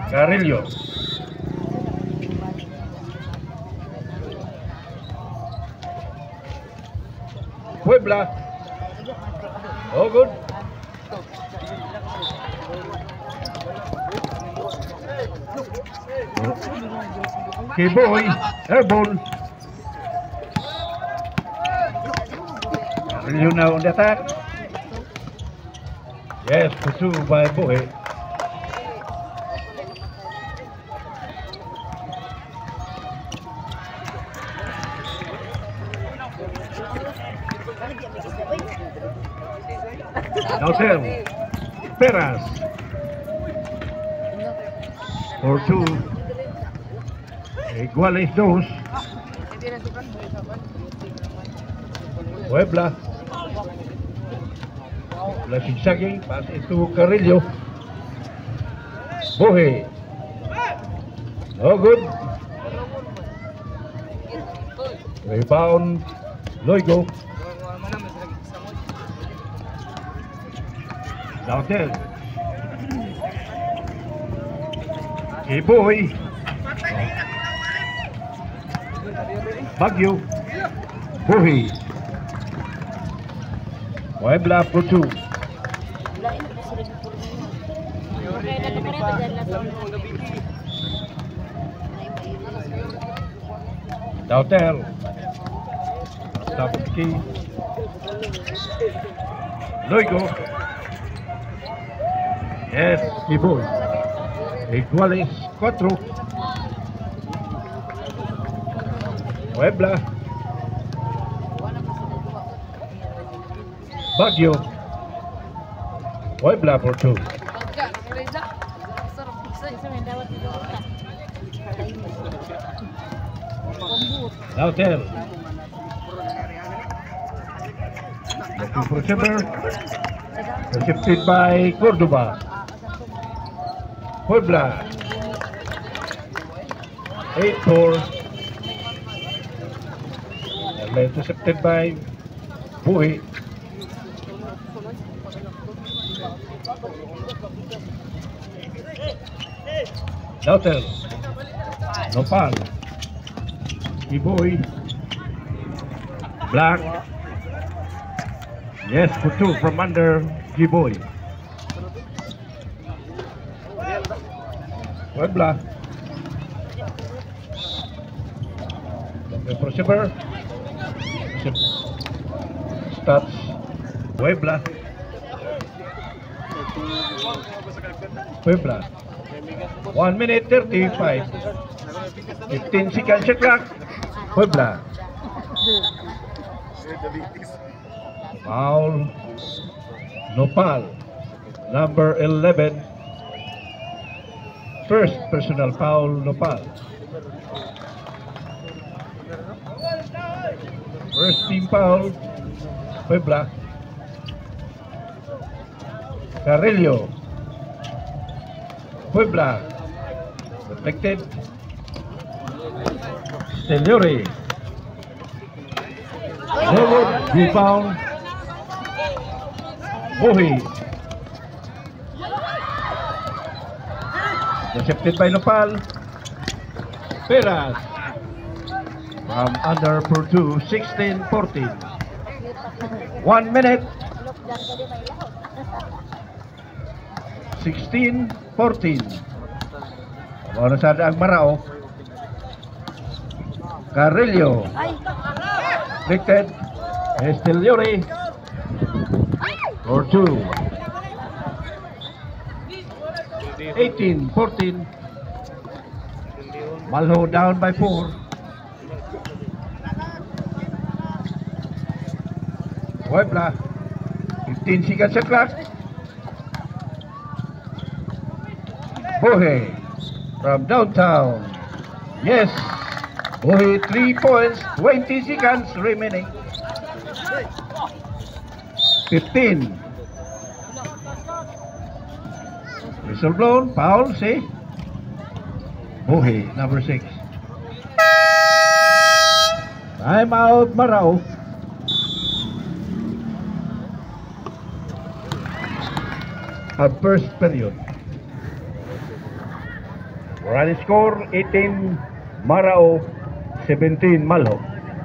Carrillo. Puebla. Oh, good. Kiboy, airball. Carrillo now on the attack. Yes, pursued by Boy. Now serve. Peras. 4-2. Iguales 2. Puebla. La zigzagging. Pass into Carrillo. Bohe. No good. Rebound. Loigo. Down there. Boy. Baguio. Bohe. Puebla for 2. Dautel. Tapski. Loigo. Yes, Kiboy. Iguales 4. Puebla. Baguio. Puebla for 2. Dautel. Looking for Simmer. Intercepted by Cordoba. Puebla. 8-4. And intercepted by Bohe. Dautel. Nopal. Kiboy. Black. Yes, for 2 from under Kiboy. Puebla. Looking for Simmer. Stats. Puebla. Puebla. 1 minute 35. 15 seconds shot clock. Puebla. Foul. Nopal. Number 11. First personal foul, Nopal. First team foul, Puebla. Carrillo. Puebla. Protected. Steliori. Forward, rebound. Bohe. Intercepted by Nopal. Peras. From under for 2, 16-14. 1 minute. 16-14. Ano sana ang Marao. Carrillo. Protected. Esteliori. For 2. 18-14. Malho down by 4. Puebla. 15 seconds shot clock. Bohe from downtown. Yes. Bohe 3 points. 20 seconds remaining. 15. Whistle blown. Foul. See. Bohe number 6. Time out, Marao. At first period. Running score 18 Marao, 17 Malho.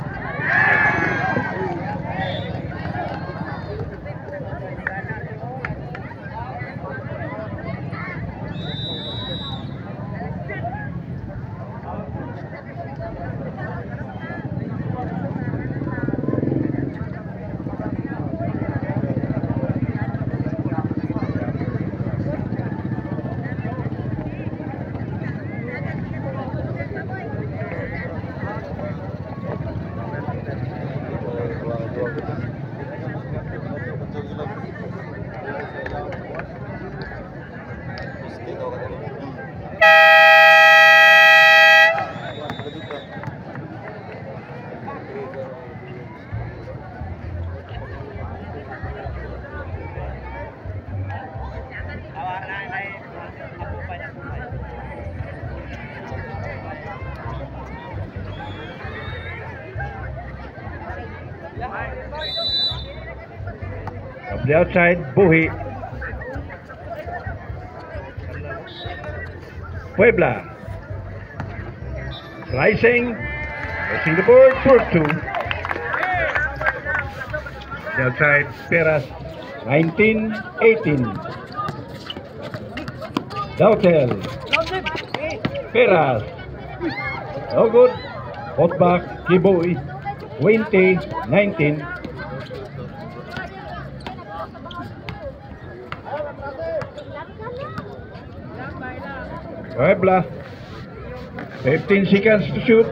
From the outside, Buhi. Puebla. Slicing. Pressing the board for 2. The outside, Peras. 19-18. Dautel. Peras. No good. Hot back, Kiboy. 20-19. Puebla, 15 seconds to shoot.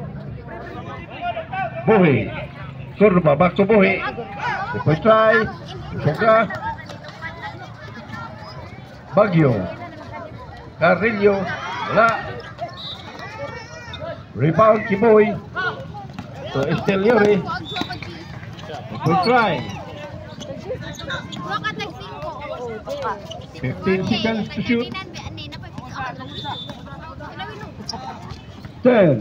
Buhi, Surba, back to Buhi. The first try, Soka, Baguio, Carrillo, wala. Rebound, Kiboy. So Esteliore. The first try. 15 seconds to shoot. 10,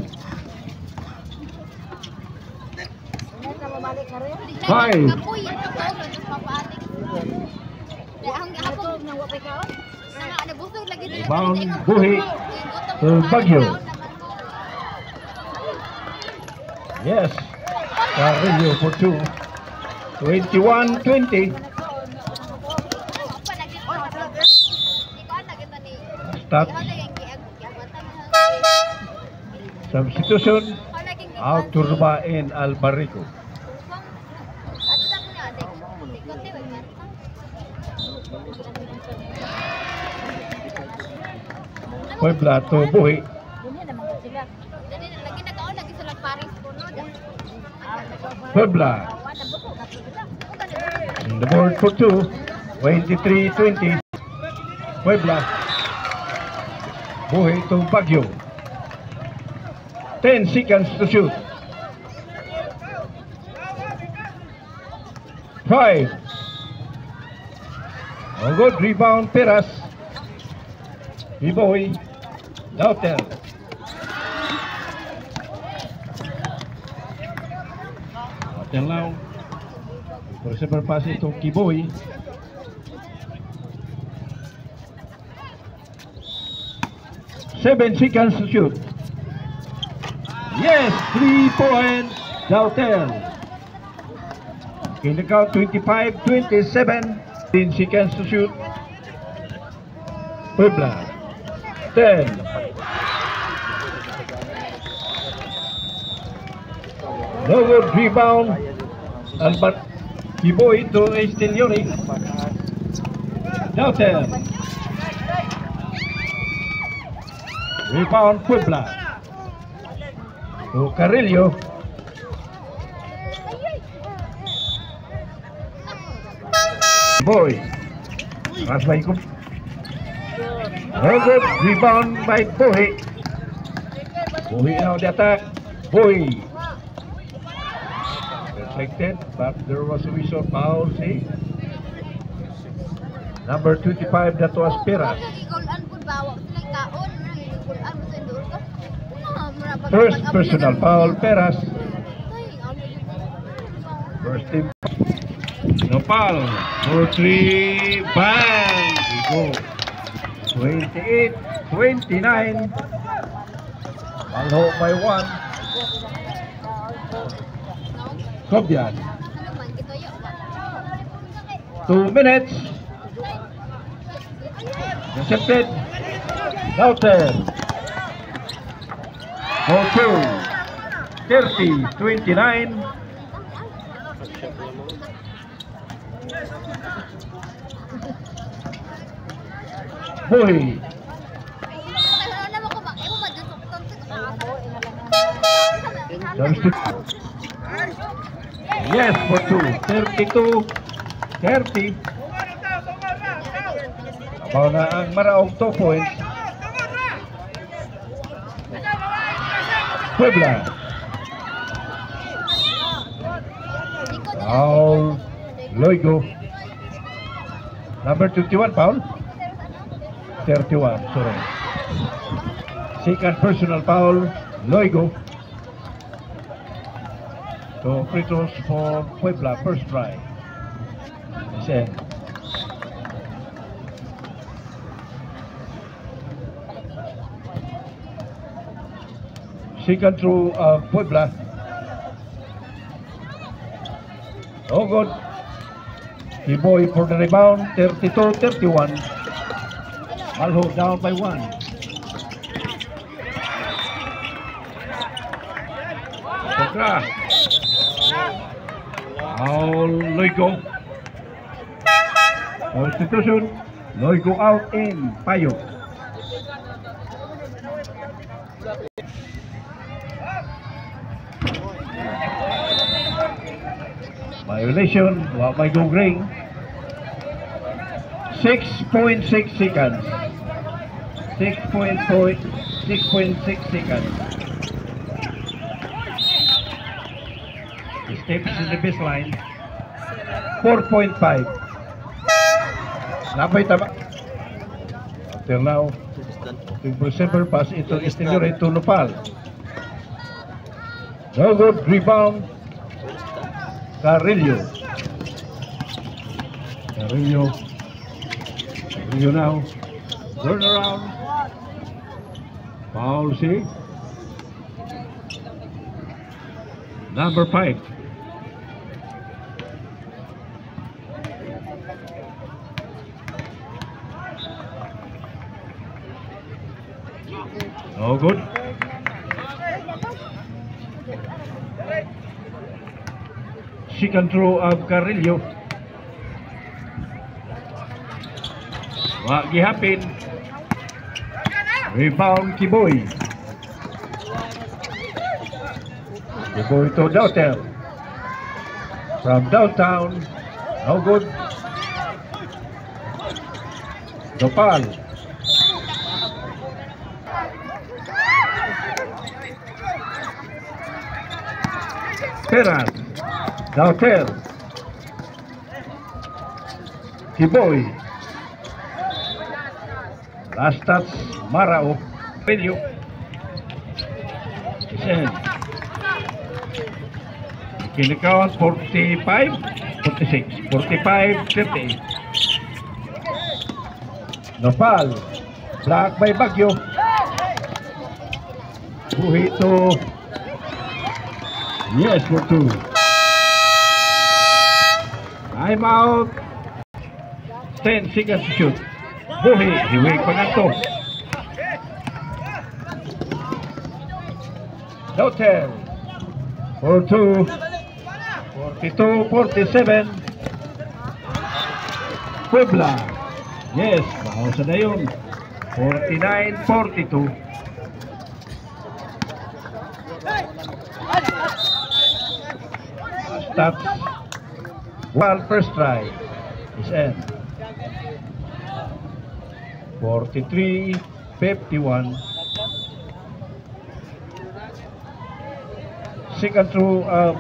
5, rebound Buhi to Baguio. Yes, Carrillo for 2. 21-20. Start. Substitution, out Turba and Albarico. Puebla to Buhi. Puebla. In the board for 2, 23-20. Puebla. Buhi to Baguio. 10 seconds to shoot. 5. Oh, good rebound, Peras. B-boy, Dautel. Dautel now. Receiver pass to Kiboy. Seven seconds to shoot. Yes, 3 points, Dautel. In the count, 25-27. 10 seconds to shoot. Puebla. 10. No good rebound. Albert Kiboy to Esteliore. Dautel. Rebound Puebla. To Carrillo. Boy. Rasbay ko. No good rebound by Buhi. Buhi now the attack. Buhi. Reflected, but there was a whistle foul, see? Number 25, that was Peras. First personal foul, Peras. First team. No foul. 4-3, bang! We go. 28-29. Malho by 1. Cobian. 2 minutes. Intercepted. Lauter. 4-2. 30-29. Boy. Yes, for 2. 32-30. Abaw na ang Maraog 2 points. Puebla. Foul. Loigo. Number 21 foul. 31, sorry. Second personal foul. Loigo. So free throws for Puebla, first try. Sen. Second through Puebla. Oh good. Kiboy for the rebound. 32-31. Malho down by 1. Kontra. Loigo. Constitution. Loigo out in Payo. Violation. May go ring. 6.6 seconds. 6.6 seconds. Steps in the baseline. 4.5. Napay tama. Until now, December pass ito Estelio to Nopal. No good rebound. Carrillo now. Turn around. Foul C. Number 5. No good. Second throw of Carrillo. Wag gihapin. Rebound Kiboy. Kiboy to Dauter. From downtown. No good. Nopal. Peras. Dauter. Kiboy. Last touch, Marao. Video. Kinikount 45, 46, 45, 38. Nopal. Block by Baguio. Buhito. Yes, for 2. Time out. 10 seconds to shoot. Buhi, hiwig pa nga to. Dauter. For 2. 42-47. Puebla. Yes, mahausa na yun. 49-42. Stop. One first try is end. 43-51. Second through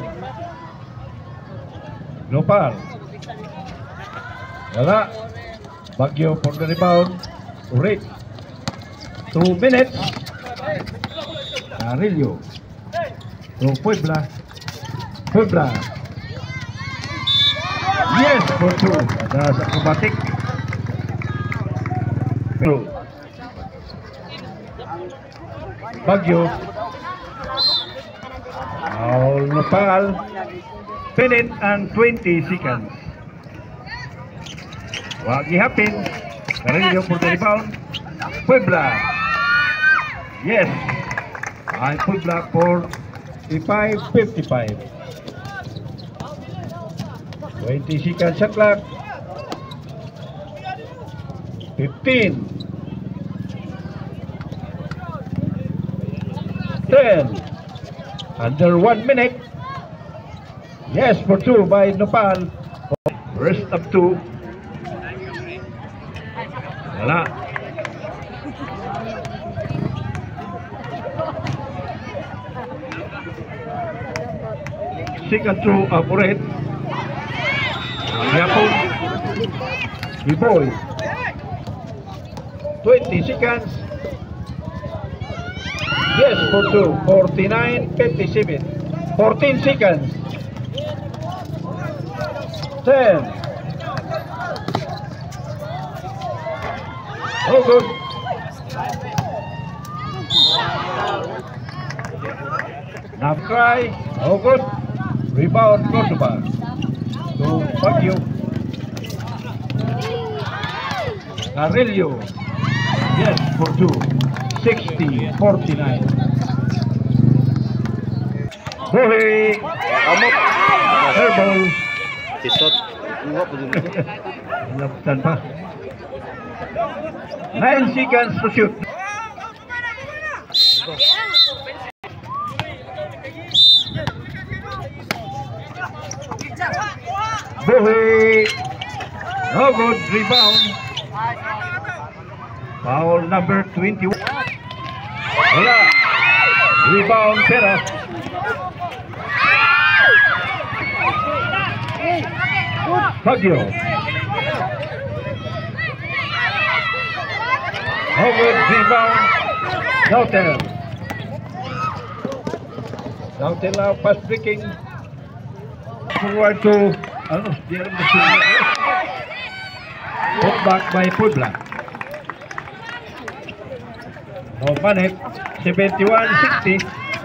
Nopal. Wala. Baguio for the rebound. Urit. 2 minutes. Carrillo. To Puebla. Puebla. Yes, for 2. Ada sa acrobatic. Baguio. Foul Nopal. Minute and 20 seconds. Wag gihapin. Carillo for the rebound. Puebla. Yes. Ay Puebla for 55-55. 20 seconds shot clock. 15. 10. Under 1 minute. Yes, for 2 by Nopal. Rest up 2. Wala. Second throw operate. Yapon. B-boy. 20 seconds. Yes, for 2. 49-57. 14 seconds. 10. Oh, good. Now try. Oh, good. Rebound, Kosovo. To Baguio. Carillo. Yes, for 2. 60-49. Bohe. Airball. Tisot. Labutan pa. 9 seconds to shoot. Bohe. No good. Rebound. Foul number 21. Wala. Rebound Peras. Baguio. No good. Rebound. Nautel. Nautel now pass breaking. Forward to put back by Puebla. No panic. 71-60.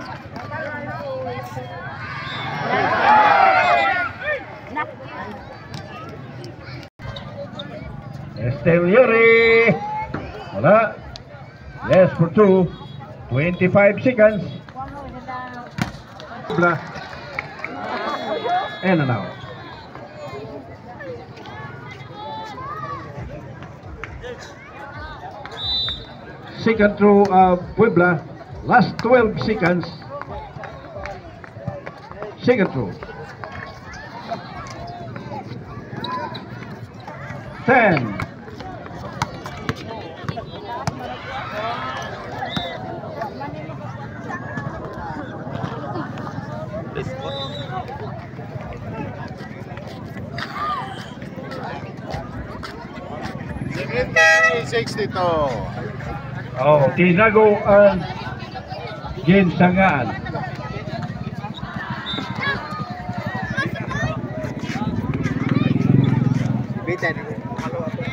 Esteriori. Wala. Yes for 2. 25 seconds. Puebla. And an out. Second throw of Puebla. Last 12 seconds. Second throw. 10. Oh, Tinago ang Ginsangaan. Bitan.